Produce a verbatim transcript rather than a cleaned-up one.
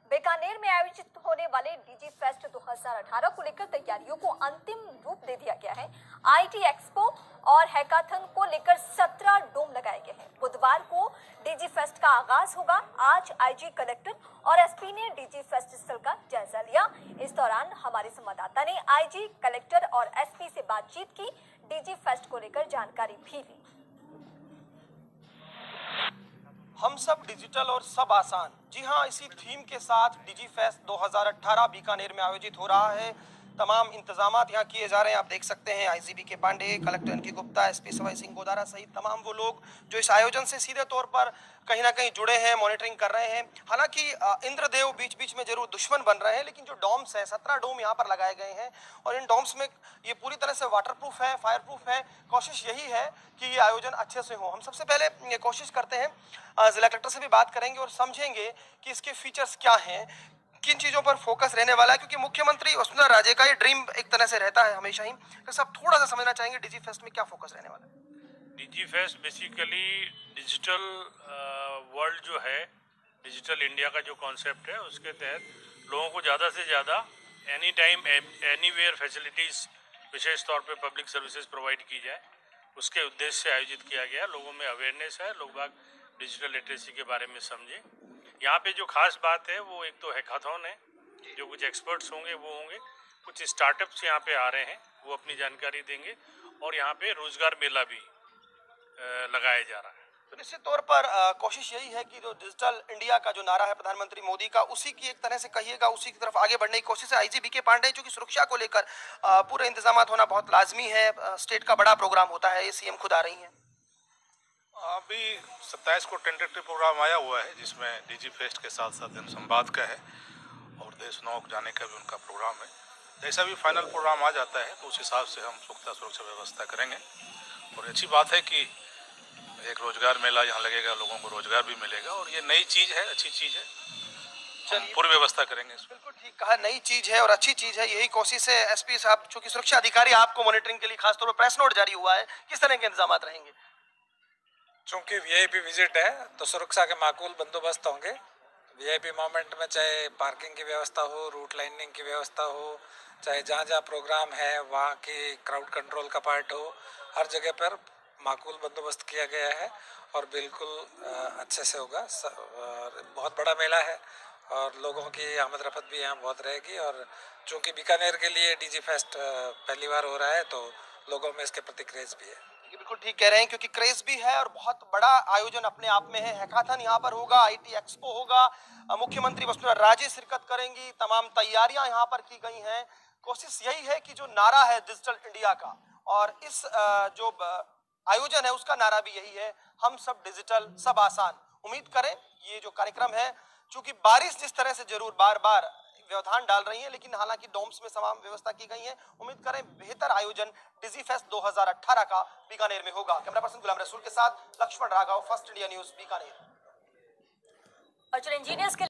बीकानेर में आयोजित होने वाले डीजी फेस्ट दो हज़ार अठारह को लेकर तैयारियों को अंतिम रूप दे दिया गया है। आईटी एक्सपो और हैकाथन को लेकर सत्रह डोम लगाए गए हैं। बुधवार को डीजी फेस्ट का आगाज होगा। आज आईजी कलेक्टर और एसपी ने डीजी फेस्ट स्थल का जायजा लिया। इस दौरान हमारे संवाददाता ने आईजी कलेक्टर और एसपी से बातचीत की, डीजी फेस्ट को लेकर जानकारी भी ली। हम सब डिजिटल और सब आसान, जी हाँ, इसी थीम के साथ डीजी फेस्ट दो हज़ार अठारह बीकानेर में आयोजित हो रहा है। तमाम इंतजामात यहाँ किए जा रहे हैं। आप देख सकते हैं आईजीपी के Pandey, collector N K Gupta, SP Sawai Singh Godara सहित तमाम वो लोग जो इस आयोजन से सीधे तौर पर कहीं ना कहीं जुड़े हैं, मॉनिटरिंग कर रहे हैं। हालांकि इंद्रदेव बीच बीच में जरूर दुश्मन बन रहे हैं, लेकिन जो डोम्स हैं, सत्रह डोम यहाँ पर लगाए गए हैं और इन डोम्स में ये पूरी तरह से वाटर प्रूफ है, फायर प्रूफ है। कोशिश यही है कि ये आयोजन अच्छे से हो। हम सबसे पहले ये कोशिश करते हैं, जिला कलेक्टर से भी बात करेंगे और समझेंगे कि इसके फीचर्स क्या हैं, किन चीजों पर फोकस रहने वाला है, क्योंकि मुख्यमंत्री वसुंधरा राजे का ये ड्रीम एक तरह से रहता है हमेशा ही। तो सब थोड़ा सा समझना चाहेंगे डीजी फेस्ट में क्या फोकस रहने वाला है। Digi fest basically digital world जो है, डिजिटल इंडिया का जो कॉन्सेप्ट है, उसके तहत लोगों को ज़्यादा से ज़्यादा एनी टाइम एनीवेयर फैसिलिटीज़, विशेष तौर पे पब्लिक सर्विसेज प्रोवाइड की जाए, उसके उद्देश्य से आयोजित किया गया। लोगों में अवेयरनेस है, लोग बाग डिजिटल लिटरेसी के बारे में समझें। यहाँ पे जो खास बात है वो एक तो हैकाथॉन है, जो कुछ एक्सपर्ट्स होंगे वो होंगे, कुछ स्टार्टअप्स यहाँ पे आ रहे हैं, वो अपनी जानकारी देंगे, और यहाँ पे रोजगार मेला भी लगाया जा रहा है। तो निश्चित तौर पर आ, कोशिश यही है कि जो डिजिटल इंडिया का जो नारा है प्रधानमंत्री मोदी का, उसी की एक तरह से कहिएगा, उसी की तरफ आगे बढ़ने की कोशिश है। आईजी बीके पांडे, जो कि सुरक्षा को लेकर पूरे इंतजाम होना बहुत लाजमी है। आ, स्टेट का बड़ा प्रोग्राम होता है, ये सीएम खुद आ रही हैं। अभी सत्ताईस को टेंटेटिव प्रोग्राम आया हुआ है, जिसमें डीजी फेस्ट के साथ साथ जनसंवाद का है और देश नौक जाने का भी उनका प्रोग्राम है। जैसा भी फाइनल प्रोग्राम आ जाता है तो उस हिसाब से हम पुख्ता सुरक्षा व्यवस्था करेंगे। और अच्छी बात है कि एक रोजगार मेला यहाँ लगेगा, लोगों को रोजगार भी मिलेगा और ये नई चीज़ है, अच्छी चीज़ है। चलिए, पूरी व्यवस्था करेंगे। बिल्कुल ठीक कहा, नई चीज है और अच्छी चीज है, यही कोशिश है। एसपी साहब, चूंकि सुरक्षा अधिकारी आपको मॉनिटरिंग के लिए खासतौर पर प्रेस नोट जारी हुआ है, किस तरह के इंतजाम रहेंगे? चूंकि वीआईपी विजिट है तो सुरक्षा के माकूल बंदोबस्त होंगे। वीआईपी मोमेंट में चाहे पार्किंग की व्यवस्था हो, रूट लाइनिंग की व्यवस्था हो, चाहे जहाँ जहाँ प्रोग्राम है वहाँ की क्राउड कंट्रोल का पार्ट हो, हर जगह पर माकूल बंदोबस्त किया गया है और बिल्कुल अच्छे से होगा। बहुत बड़ा मेला है और लोगों की आमद रफत भी यहाँ बहुत रहेगी। और चूँकि बीकानेर के लिए डीजी फेस्ट पहली बार हो रहा है तो लोगों में इसके प्रति क्रेज भी है। बिल्कुल ठीक कह रहे हैं, क्योंकि क्रेज भी है और बहुत बड़ा आयोजन अपने आप में है। हैकाथन यहाँ पर होगा, आईटी एक्सपो होगा, मुख्यमंत्री वसुंधरा राजे शिरकत करेंगी, तमाम तैयारियां यहाँ पर की गई हैं। कोशिश यही है कि जो नारा है डिजिटल इंडिया का और इस जो आयोजन है उसका नारा भी यही है, हम सब डिजिटल सब आसान। उम्मीद करें ये जो कार्यक्रम है, चूंकि बारिश जिस तरह से जरूर बार बार व्यवधान डाल रही है, लेकिन हालांकि डोम्स में तमाम व्यवस्था की गई है। उम्मीद करें बेहतर आयोजन डीजी फेस्ट दो हज़ार अठारह का बीकानेर में होगा। कैमरा पर्सन गुलाम रसूल के साथ Laxman Raghav, first India news, Bikaner. Arjun engineers के